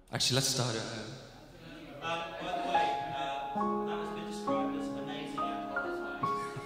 Actually, let's start it. By the way, that has been described as amazing and horrifying.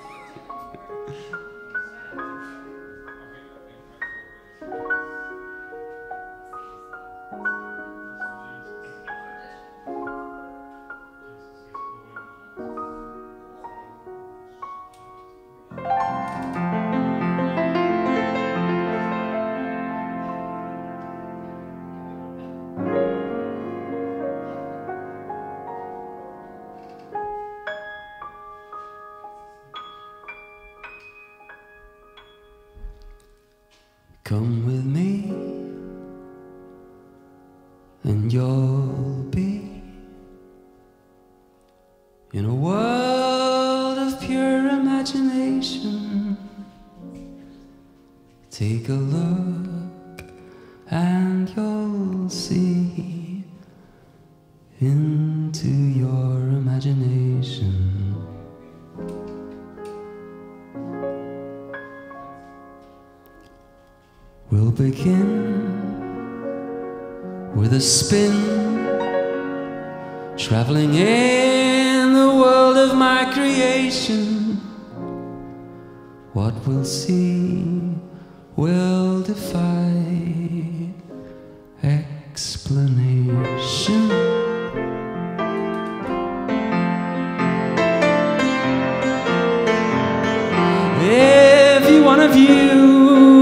Come with me, and you'll be in a world of pure imagination. Take a look, and you'll see into your imagination. We'll begin with a spin, traveling in the world of my creation. What we'll see will defy explanation. Every one of you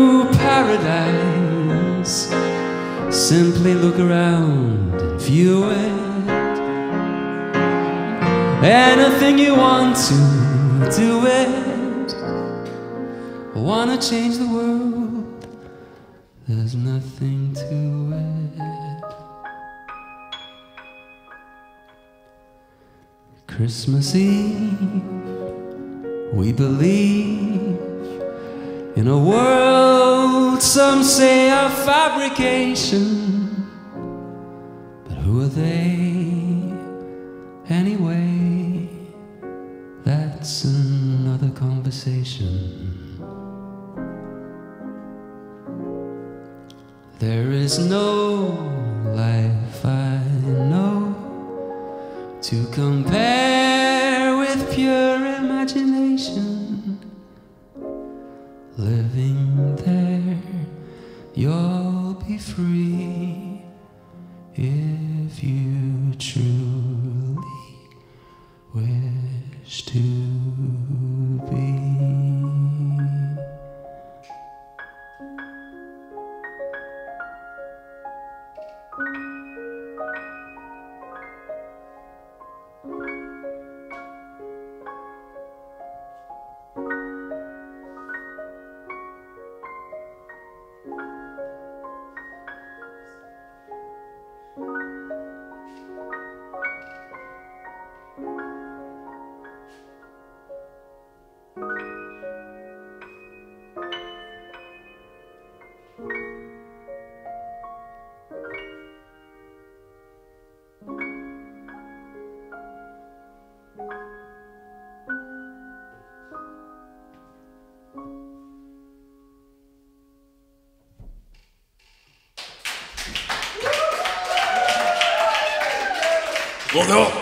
paradise, simply look around and view it. Anything you want to, do it. Wanna change the world, there's nothing to it. Christmas Eve, we believe in a world some say a fabrication. But who are they anyway? That's another conversation. There is no life I know to compare with pure imagination. Living there, you'll be free if you truly wish to be. Look up!